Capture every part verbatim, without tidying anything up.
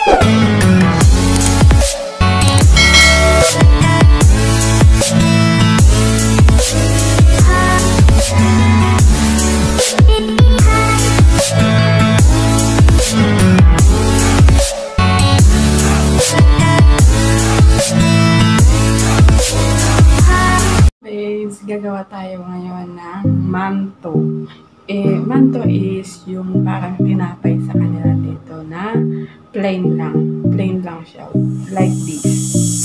Gagawa tayo ngayon ng mantou. Eh, mantou is yung parang tinapay sa kanila dito na plain lang. Plain lang siya. Like this.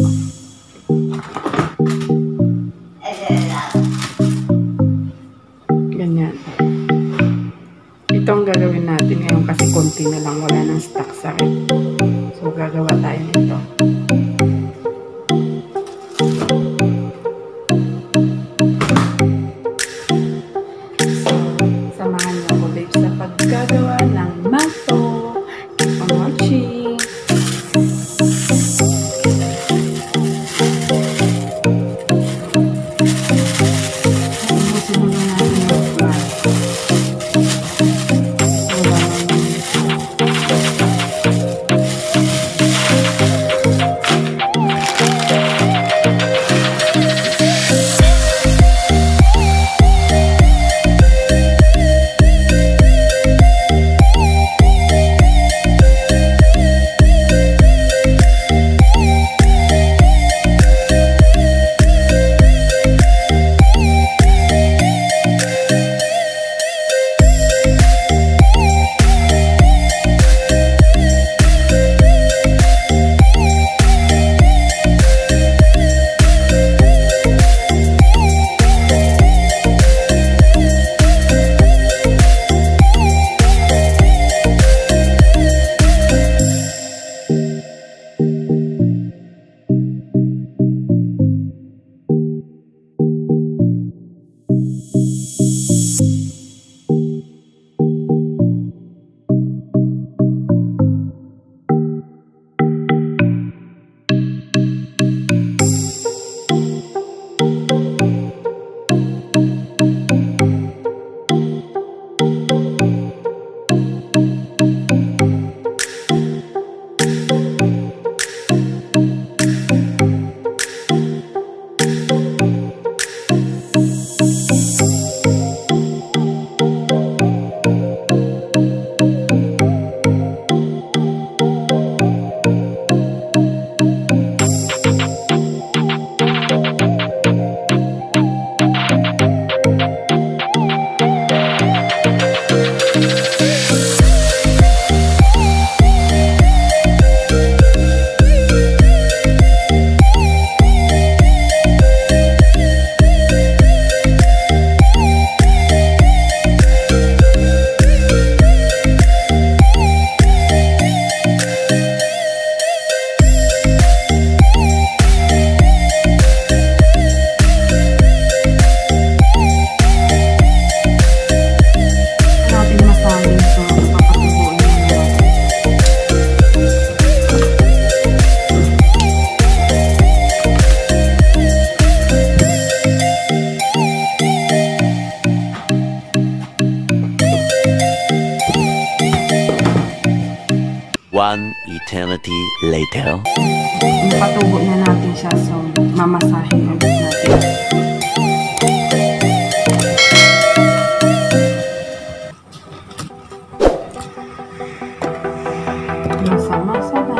Ganyan. Itong gagawin natin ngayon kasi konti na lang. Wala nang stock sa akin. So, gagawa tayo nito. Gagawa ng mantou. Keep on watching. One eternity later. Napatubo na natin siya, so mamasahin ulit natin. Masa-masa lang.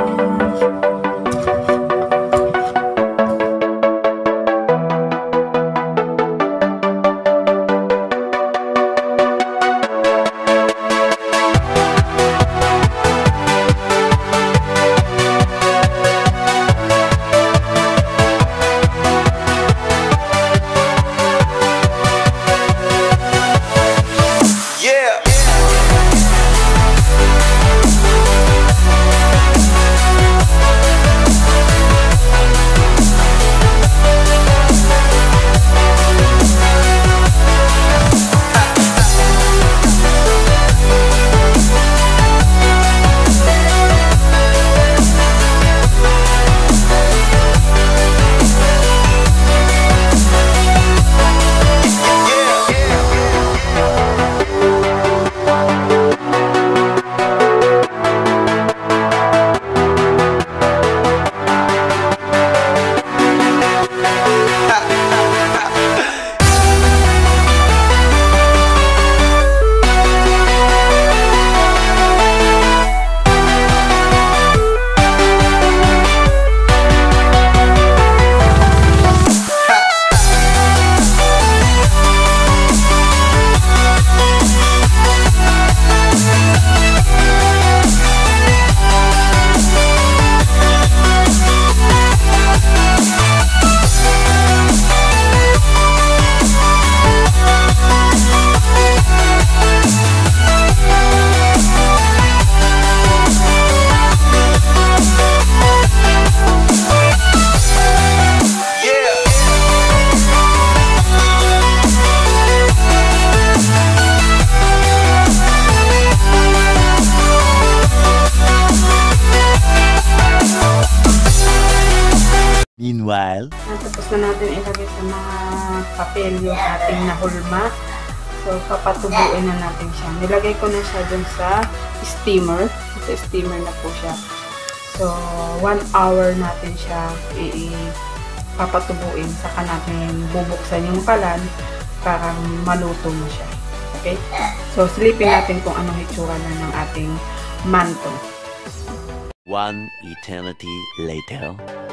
Meanwhile, Tapos na natin ilagay sa mga papel yung ating nahulma. So, papatubuin na natin siya. Nilagay ko na siya dun sa steamer. Sa steamer na po siya. So, one hour natin siya i-papatubuin. Saka natin bubuksan yung kalan para maluto mo siya. Okay? So, silipin natin kung anong itsura na ng ating manto. one eternity later.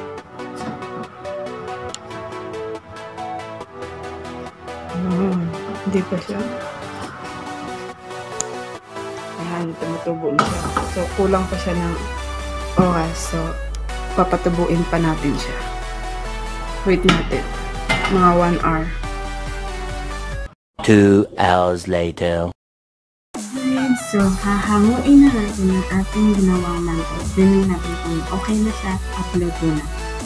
Hmm, hindi pa siya. Ayan, tumutubo na siya. So, kulang pa siya ng oras. So, papatubuin pa natin siya. Wait natin. Mga one hour. Two hours later. Alright, so, hahanguin na natin ang ating ginawang manto. Tingnan natin kung okay na siya at luto na.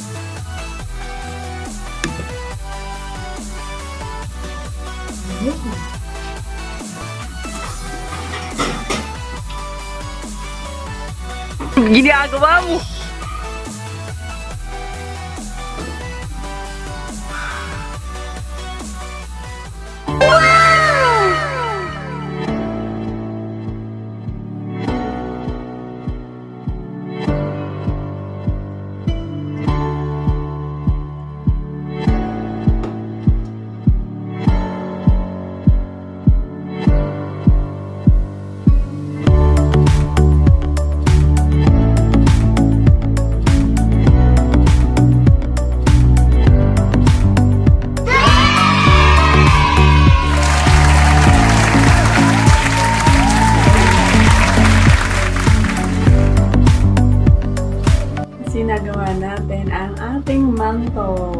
Ginagawa mo! Sinagawa natin ang ating manto.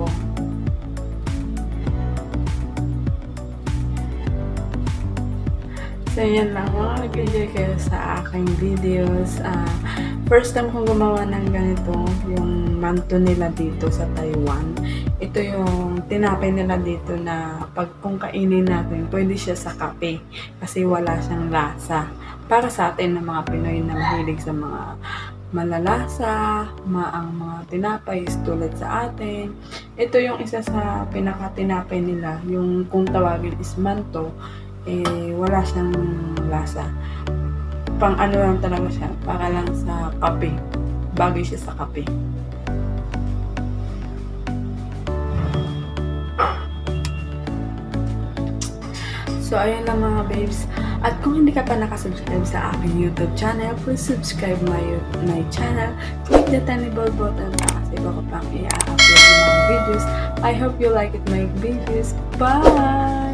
So, yan lang. Mga nag-enjoy kayo sa aking videos. Uh, first time kong gumawa ng ganito, yung manto nila dito sa Taiwan. Ito yung tinapay nila dito na pag kung kainin natin, pwede siya sa kape. Kasi wala siyang lasa. Para sa atin na mga Pinoy na mahilig sa mga malalasa, maang mga tinapay tulad sa atin. Ito yung isa sa pinaka-tinapay nila, yung kung tawagin is manto, eh wala siyang lasa. Pang ano lang talaga siya, para lang sa kape. Bagay siya sa kape. So, ayun lang mga babes. At kung hindi ka pa nakasubscribe sa aking YouTube channel, please subscribe my my channel. Click the tiny bell button para kasi iba ko pang i-upload yung mga videos. I hope you like it my videos. Bye!